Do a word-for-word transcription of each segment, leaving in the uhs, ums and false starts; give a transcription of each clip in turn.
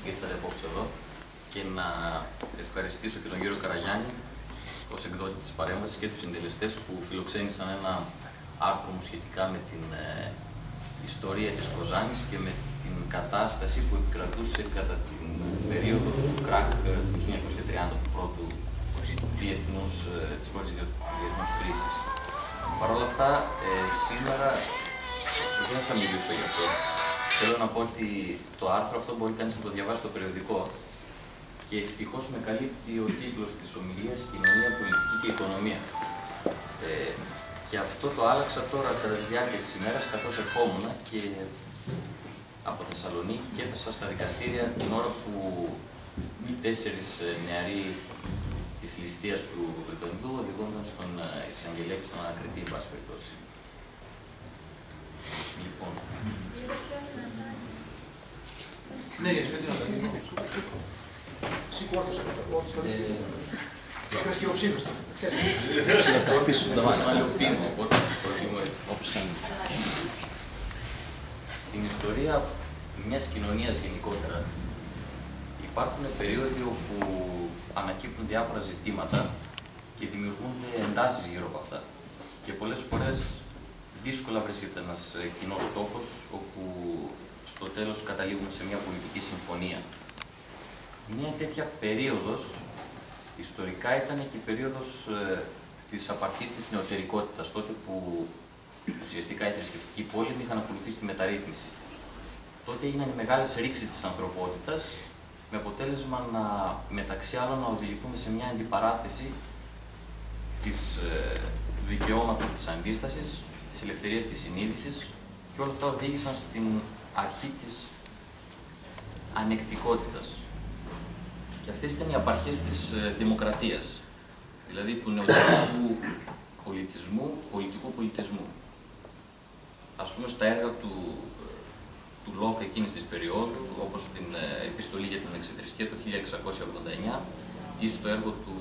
ήρθατε απόψε εδώ και να ευχαριστήσω και τον κύριο Καραγιάννη ως εκδότη της παρέμβασης και τους συντελεστές που φιλοξένησαν ένα άρθρο μου σχετικά με την ε, ιστορία της Κοζάνης και με την κατάσταση που επικρατούσε κατά την περίοδο του κράκ του χίλια εννιακόσια τριάντα, του πρώτου διεθνούς, της πρώτης διεθνούς κρίσης. Παρ' όλα αυτά, ε, σήμερα δεν θα μιλήσω γι' αυτό. Θέλω να πω ότι το άρθρο αυτό μπορεί κανείς να το διαβάσει στο περιοδικό και ευτυχώς με καλύπτει ο τίτλος της ομιλίας «Κοινωνία, Πολιτική και Οικονομία». Ε, και αυτό το άλλαξα τώρα κατά τη διάρκεια της ημέρας, καθώς ερχόμουν και από Θεσσαλονίκη και έφτασα στα δικαστήρια την ώρα που οι τέσσερις νεαροί της ληστείας του Βρετανικού οδηγούνταν στον εισαγγελέα και στον ανακριτή, εν πάση περιπτώσει. Λοιπόν. Ναι, γιατί δεν είναι. Σηκώrdος, Είχες και υποψήφιος του. Να λέω πίνω, οπότε προτιμώ έτσι. Στην ιστορία μιας κοινωνίας γενικότερα υπάρχουν περίοδοι όπου ανακύπτουν διάφορα ζητήματα και δημιουργούνται εντάσεις γύρω από αυτά. Και πολλές φορές δύσκολα βρίσκεται ένας κοινός στόχος, όπου στο τέλος καταλήγουμε σε μια πολιτική συμφωνία. Μια τέτοια περίοδος ιστορικά ήταν και η περίοδος ε, της απαρχής της νεωτερικότητας, τότε που ουσιαστικά οι θρησκευτικοί πόλεμοι είχαν ακολουθήσει τη μεταρρύθμιση. Τότε έγιναν οι μεγάλες ρήξεις της ανθρωπότητας, με αποτέλεσμα να, μεταξύ άλλων, να οδηγηθούμε σε μια αντιπαράθεση της ε, δικαιώματος της αντίστασης, της ελευθερίας της συνείδησης, και όλα αυτά οδήγησαν στην αρχή της ανεκτικότητας. Και αυτές ήταν οι απαρχές της ε, δημοκρατίας, δηλαδή του νεωτερικού πολιτισμού, πολιτικού πολιτισμού. Ας πούμε, στα έργα του, του Λόκ εκείνης της περίοδου, όπως την ε, επιστολή για την εξιθρησκεία του χίλια εξακόσια ογδόντα εννιά ή στο έργο του,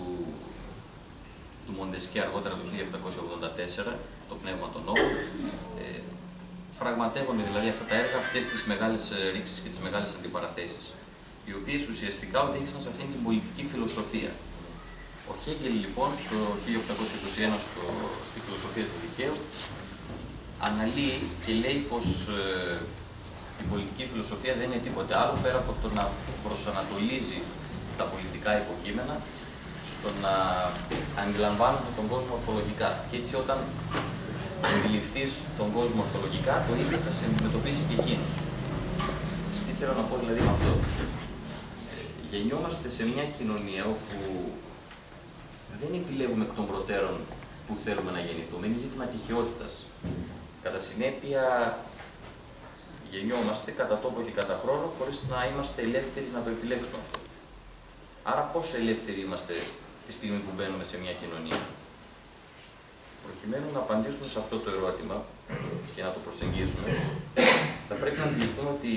του Μοντεσκέ αργότερα το χίλια επτακόσια ογδόντα τέσσερα, το πνεύμα των νόμων, ε, πραγματεύονται δηλαδή αυτά τα έργα, αυτές τις μεγάλες ρήξεις και τις μεγάλες αντιπαραθέσεις, οι οποίες ουσιαστικά οδήγησαν σε αυτήν την πολιτική φιλοσοφία. Ο Χέγκελ, λοιπόν, το χίλια οκτακόσια είκοσι ένα στο, στη φιλοσοφία του δικαίου, αναλύει και λέει πως ε, η πολιτική φιλοσοφία δεν είναι τίποτε άλλο πέρα από το να προσανατολίζει τα πολιτικά υποκείμενα στο να αντιλαμβάνουμε τον κόσμο ορθολογικά. Και έτσι, όταν αντιληφθείς τον κόσμο ορθολογικά, το ίδιο θα σε αντιμετωπίσει και εκείνος. Τι θέλω να πω δηλαδή με αυτό? Γεννιόμαστε σε μια κοινωνία όπου δεν επιλέγουμε εκ των προτέρων που θέλουμε να γεννηθούμε, είναι ζήτημα τυχαιότητας. Κατά συνέπεια, γεννιόμαστε κατά τόπο και κατά χρόνο, χωρίς να είμαστε ελεύθεροι να το επιλέξουμε αυτό. Άρα, πόσο ελεύθεροι είμαστε τη στιγμή που μπαίνουμε σε μια κοινωνία? Προκειμένου να απαντήσουμε σε αυτό το ερώτημα και να το προσεγγίσουμε, θα πρέπει να αντιληφθούμε ότι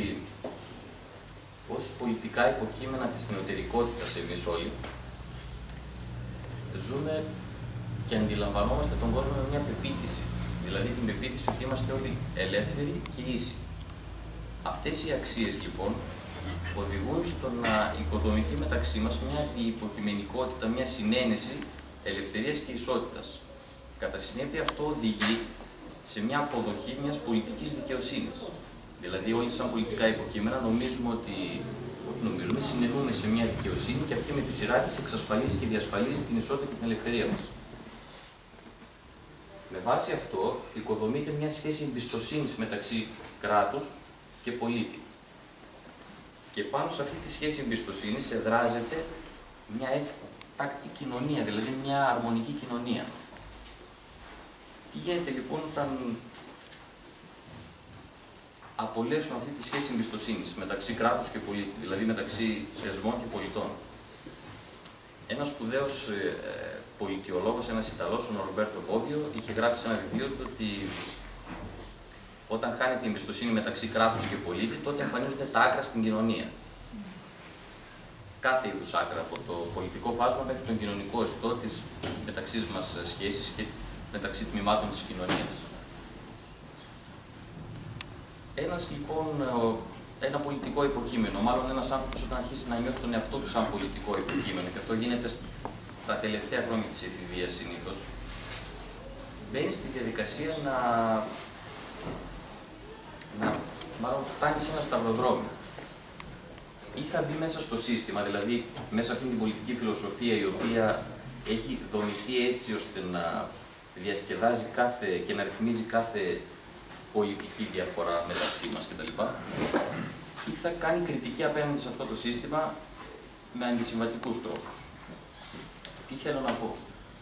ως πολιτικά υποκείμενα της νεωτερικότητας εμείς όλοι ζούμε και αντιλαμβανόμαστε τον κόσμο με μια πεποίθηση. Δηλαδή την πεποίθηση ότι είμαστε όλοι ελεύθεροι και ίσοι. Αυτές οι αξίες λοιπόν οδηγούν στο να οικοδομηθεί μεταξύ μας μια υποκειμενικότητα, μια συνένεση ελευθερίας και ισότητας. Κατά συνέπεια, αυτό οδηγεί σε μια αποδοχή μιας πολιτικής δικαιοσύνης. Δηλαδή, όλοι σαν πολιτικά υποκείμενα νομίζουμε ότι, όχι νομίζουμε, συνενούμε σε μια δικαιοσύνη και αυτή με τη σειρά της εξασφαλίζει και διασφαλίζει την ισότητα και την ελευθερία μας. Με βάση αυτό, οικοδομείται μια σχέση εμπιστοσύνης μεταξύ κράτους και πολίτη. Και πάνω σε αυτή τη σχέση εμπιστοσύνης εδράζεται μια εύπακτη κοινωνία, δηλαδή μια αρμονική κοινωνία. Τι γίνεται λοιπόν όταν απολέσουν αυτή τη σχέση εμπιστοσύνης μεταξύ κράτους και πολίτη, δηλαδή μεταξύ θεσμών και πολιτών? Ένας σπουδαίος ε, πολιτιολόγος, ένας Ιταλός, ο Ρομπέρτο Μπόβιο, είχε γράψει σε ένα βιβλίο του ότι όταν χάνεται η εμπιστοσύνη μεταξύ κράτους και πολίτη, τότε εμφανίζονται τα άκρα στην κοινωνία. Κάθε είδους άκρα, από το πολιτικό φάσμα μέχρι τον κοινωνικό ιστό της μεταξύ μας σχέσης και μεταξύ τμήματων της κοινωνίας. Ένας λοιπόν ένα πολιτικό υποκείμενο. Μάλλον ένας άνθρωπος όταν αρχίσει να νιώθει τον εαυτό του σαν πολιτικό υποκείμενο, και αυτό γίνεται στα τελευταία χρόνια της εφηβείας συνήθως, μπαίνει στη διαδικασία να, να μάλλον φτάνει σε ένα σταυροδρόμιο. Ή θα μπει μέσα στο σύστημα, δηλαδή μέσα σε αυτή την πολιτική φιλοσοφία η οποία έχει δομηθεί έτσι ώστε να διασκεδάζει κάθε και να ρυθμίζει κάθε πολιτική διαφορά μεταξύ μας κτλ. Ή θα κάνει κριτική απέναντι σε αυτό το σύστημα με αντισυμβατικούς τρόπους. Τι θέλω να πω.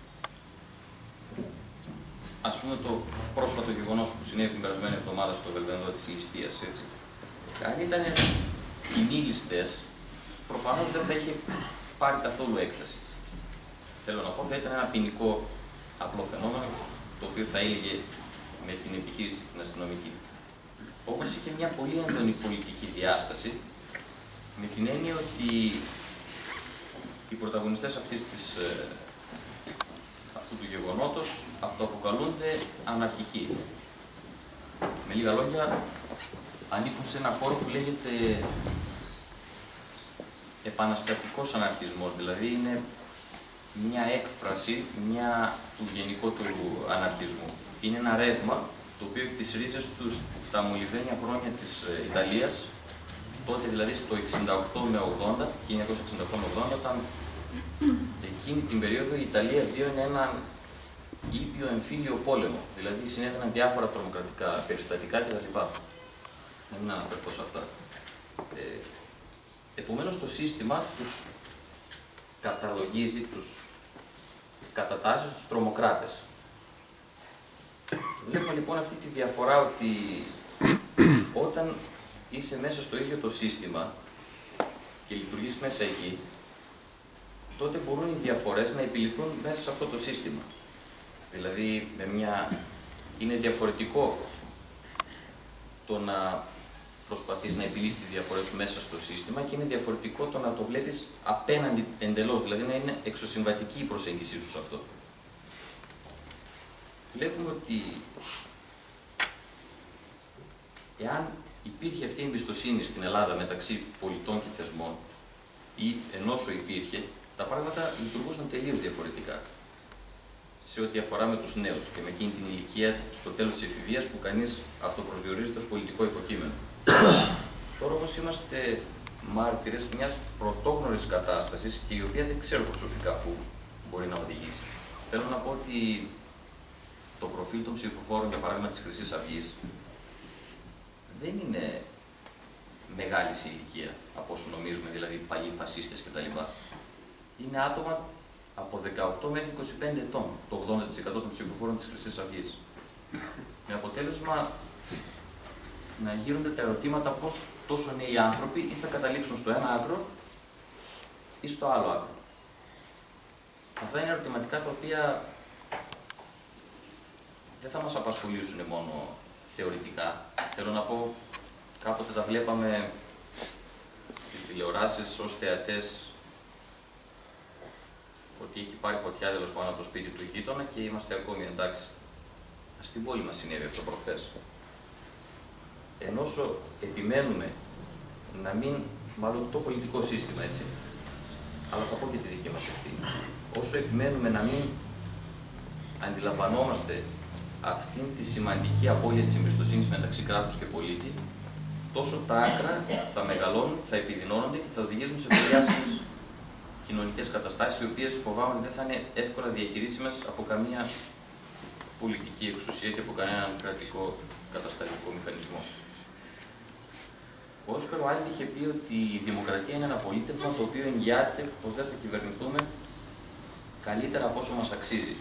Ας πούμε το πρόσφατο γεγονός που συνέβη την περασμένη εβδομάδα στο Βελβενδό της ληστείας, έτσι. Αν ήταν κοινοί ληστές, προφανώς δεν θα είχε πάρει καθόλου έκταση. Θέλω να πω, θα ήταν ένα ποινικό απλό φαινόμενο, το οποίο θα έλεγε με την επιχείρηση την αστυνομική. Όμως είχε μια πολύ έντονη πολιτική διάσταση, με την έννοια ότι οι πρωταγωνιστές αυτής της, αυτού του γεγονότος αυτοαποκαλούνται αναρχικοί. Με λίγα λόγια, ανήκουν σε ένα χώρο που λέγεται επαναστατικός αναρχισμός, δηλαδή είναι μια έκφραση μια του γενικότερου αναρχισμού. Είναι ένα ρεύμα το οποίο έχει τις ρίζες του στα μολυβένια χρόνια της Ιταλίας, τότε δηλαδή στο εξήντα οκτώ με ογδόντα, χίλια εννιακόσια εξήντα οκτώ με ογδόντα, όταν εκείνη την περίοδο η Ιταλία βίωνε έναν ήπιο εμφύλιο πόλεμο, δηλαδή συνέβαιναν διάφορα τρομοκρατικά περιστατικά κτλ. Να μην αναφερθώ σε αυτά. Ε, επομένως το σύστημα τους καταλογίζει, τους κατατάσσει στους τρομοκράτες. Βλέπουμε λοιπόν αυτή τη διαφορά ότι όταν είσαι μέσα στο ίδιο το σύστημα και λειτουργείς μέσα εκεί, τότε μπορούν οι διαφορές να επιληθούν μέσα σε αυτό το σύστημα. Δηλαδή, με μια... είναι διαφορετικό το να προσπαθείς να επιλύσεις τις διαφορές σου μέσα στο σύστημα και είναι διαφορετικό το να το βλέπεις απέναντι εντελώς, δηλαδή να είναι εξωσυμβατική η προσέγγιση σου σε αυτό. Βλέπουμε ότι εάν υπήρχε αυτή η εμπιστοσύνη στην Ελλάδα μεταξύ πολιτών και θεσμών ή ενώσο υπήρχε, τα πράγματα λειτουργούσαν τελείως διαφορετικά σε ό,τι αφορά με τους νέους και με εκείνη την ηλικία στο τέλος της εφηβείας που κανείς αυτοπροσδιορίζεται ως πολιτικό υποκείμενο. Τώρα όμως είμαστε μάρτυρες μιας πρωτόγνωρης κατάστασης και η οποία δεν ξέρω προσωπικά πού μπορεί να οδηγήσει. Θέλω να πω ότι το προφίλ των ψηφοφόρων, για παράδειγμα της Χρυσής Αυγής, δεν είναι μεγάλης ηλικία από όσο νομίζουμε, δηλαδή παλιοί φασίστες κτλ. Είναι άτομα από δεκαοκτώ μέχρι είκοσι πέντε ετών, το ογδόντα τοις εκατό των ψηφοφόρων της Χρυσής Αυγής. Με αποτέλεσμα να γύρονται τα ερωτήματα πώς τόσο νέοι άνθρωποι ή θα καταλήξουν στο ένα άκρο ή στο άλλο άκρο. Αυτά είναι ερωτηματικά τα οποία δεν θα μας απασχολήσουν μόνο θεωρητικά. Θέλω να πω, κάποτε τα βλέπαμε στις τηλεοράσεις ως θεατές ότι έχει πάρει φωτιά τέλος πάνω από το σπίτι του γείτονα και είμαστε ακόμη εντάξει. Στην πόλη μας συνέβη αυτό προχθές. Ενώ όσο επιμένουμε να μην, μάλλον το πολιτικό σύστημα, έτσι, αλλά θα πω και τη δική μας ευθύνη, όσο επιμένουμε να μην αντιλαμβανόμαστε αυτήν τη σημαντική απώλεια της εμπιστοσύνης μεταξύ κράτους και πολίτη, τόσο τα άκρα θα μεγαλώνουν, θα επιδεινώνονται και θα οδηγήσουν σε πολύ άσχημες κοινωνικές καταστάσεις, οι οποίες φοβάμαι ότι δεν θα είναι εύκολα διαχειρίσιμες από καμία πολιτική εξουσία και από κανέναν κρατικό καταστατικό μηχανισμό. Ο Όσκαρ Βάιλντ είχε πει ότι η δημοκρατία είναι ένα πολίτευμα το οποίο εγγυάται πως δεν θα κυβερνηθούμε καλύτερα από όσο μας αξίζει.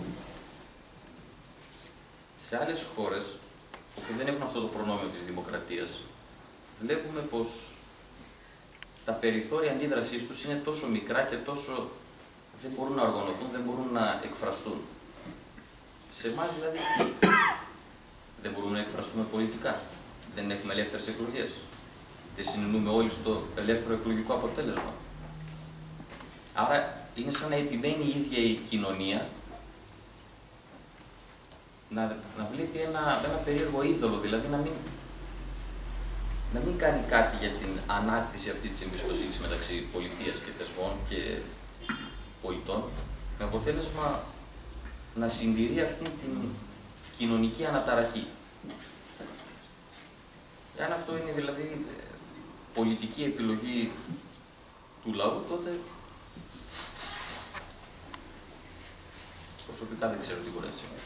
Σε άλλες χώρες, όπου δεν έχουν αυτό το προνόμιο της δημοκρατίας, βλέπουμε πως τα περιθώρια αντίδρασής τους είναι τόσο μικρά και τόσο δεν μπορούν να οργανωθούν, δεν μπορούν να εκφραστούν. Σε εμάς δηλαδή δεν μπορούμε να εκφραστούμε πολιτικά. Δεν έχουμε ελεύθερες εκλογές. Δεν συνεννούμε όλοι στο ελεύθερο εκλογικό αποτέλεσμα. Άρα είναι σαν να επιμένει η ίδια η κοινωνία να, να βλέπει ένα, ένα περίεργο είδωλο, δηλαδή να μην, να μην κάνει κάτι για την ανάκτηση αυτής της εμπιστοσύνης μεταξύ πολιτείας και θεσμών και πολιτών, με αποτέλεσμα να συντηρεί αυτήν την κοινωνική αναταραχή. Εάν αυτό είναι δηλαδή πολιτική επιλογή του λαού, τότε προσωπικά δεν ξέρω τι μπορεί να συμβεί.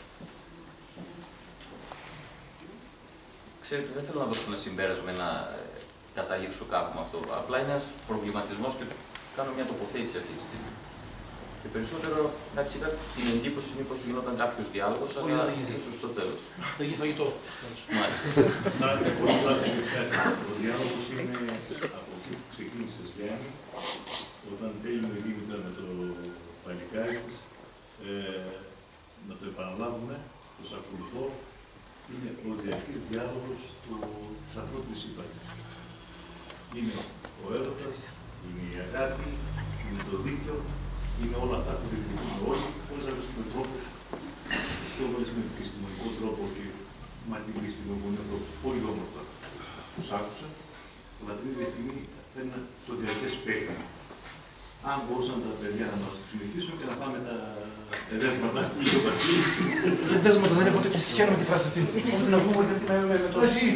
Ξέρετε, δεν θέλω να δώσω ένα συμπέρασμα, να καταλήξω κάπου με αυτό. Απλά είναι ένας προβληματισμός και κάνω μια τοποθέτηση αυτή τη στιγμή. Και περισσότερο, εντάξει, είχα την εντύπωση μήπως γινόταν κάποιος διάλογος, αλλά ίσως στο τέλος. Δεν γίνει φαγητό. Μάλιστα. Να πω κάτι. Ο διάλογος είναι από εκεί που ξεκίνησε, Γιάννη, όταν τέλειωνε η Δήμητρα με το παλικάρι της, να το επαναλάβουμε, το ακολουθώ, είναι ο διαρκής διάλογος της ανθρώπινης ύπαρξης. Είναι ο έρωτας, είναι η αγάπη, είναι το δίκαιο, είναι όλα αυτά που διεκδικούμε όλοι, χωρίς να βρίσκουμε τρόπους, στο με επιστημονικό τρόπο και με την επιστημονικό πολύ όμορφα τους άκουσα, αλλά την ίδια στιγμή παίρνει το διαρκές παίρνει. Αν μπορούσαν τα παιδιά να μας το συνεχίσουν και να πάμε τα εδέσματα του Λίου Βασίλη. Δεν δέσματα, δεν έχω τέτοιο συγχαίρω με τη φράση αυτή. Πρέπει να βγούμε με το εσύ.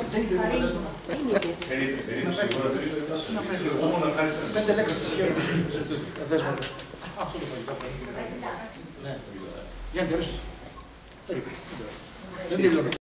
Πέντε λέξεις συγχαίρω. Δέσματα. Αυτό το παγιτά. Για να τελειώσω. Δεν τελειώνω.